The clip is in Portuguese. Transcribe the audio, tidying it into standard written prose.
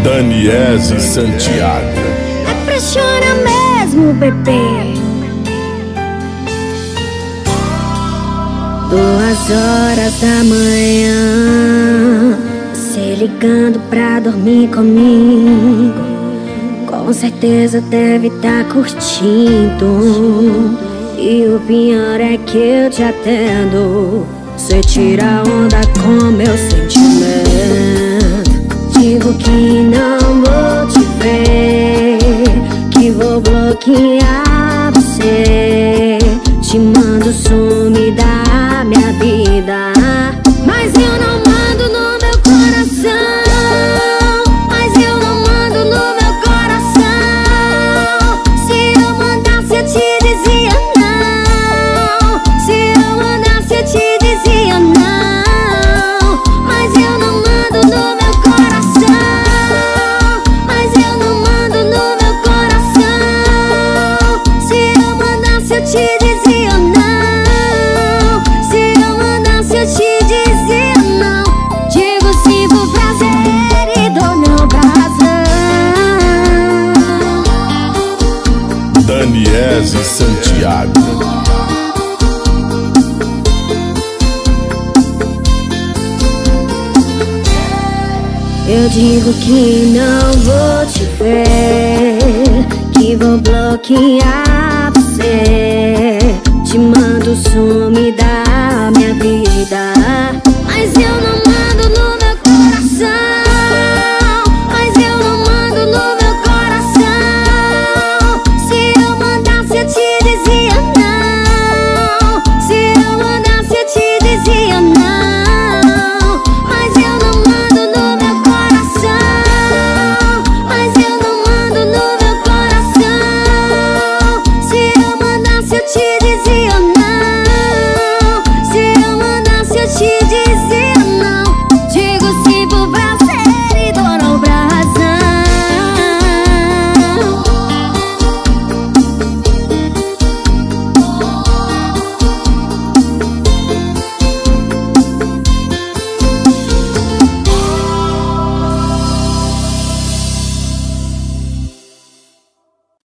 Daniese Santiago. É pra chorar mesmo, bebê. 2 horas da manhã, você ligando pra dormir comigo. Com certeza deve tá curtindo. E o pior é que eu te atendo. Você tira onda com meu sentimento. Digo que não vou te ver, que vou bloquear você. Te mando some da minha vida, mas eu não mando no meu coração. Mas eu não mando no meu coração. Se eu mandasse eu te dizia não. Se eu mandasse eu te dizia não. Mas eu não mando no meu coração. Mas eu não mando no meu coração. Se eu mandasse eu te dizia não. Se eu mandasse eu te dizia não. Digo sim por prazer e dou não razão. Daniese Santiago. Eu digo que não vou te ver, que vou bloquear você. Te mando some da minha vida, mas eu não mando